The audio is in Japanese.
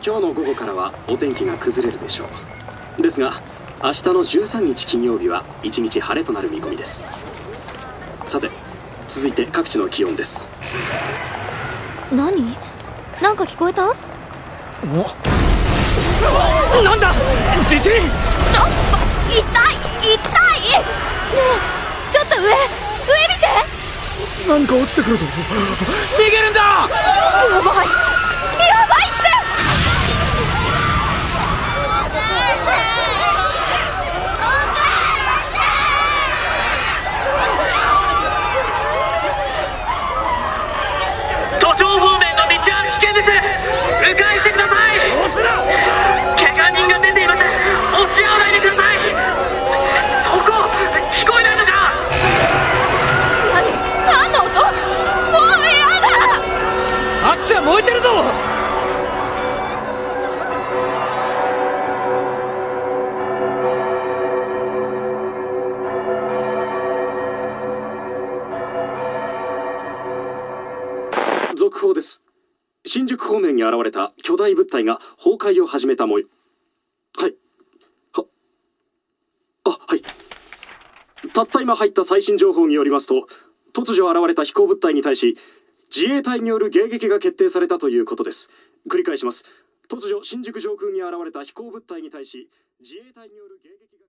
今日の午後からはお天気が崩れるでしょう。ですが明日の13日金曜日は一日晴れとなる見込みです。さて続いて各地の気温です。 何？なんか聞こえた？ なんだ地震！ ちょっと痛いねえ、ちょっと上見て。 何か落ちてくるぞ。逃げるんだ！ やばいって。 都庁方面の道は危険です。迂回してください。 押すな押す！ 怪我人が出ています。押し合わないでください。そこ聞こえないのか？ 何の音？もうやだ。 あっちは燃えてるぞ。 続報です。新宿方面に現れた巨大物体が崩壊を始めた模様。はいはい。たった今入った最新情報によりますと、突如現れた飛行物体に対し自衛隊による迎撃が決定されたということです。繰り返します。突如新宿上空に現れた飛行物体に対し自衛隊による迎撃が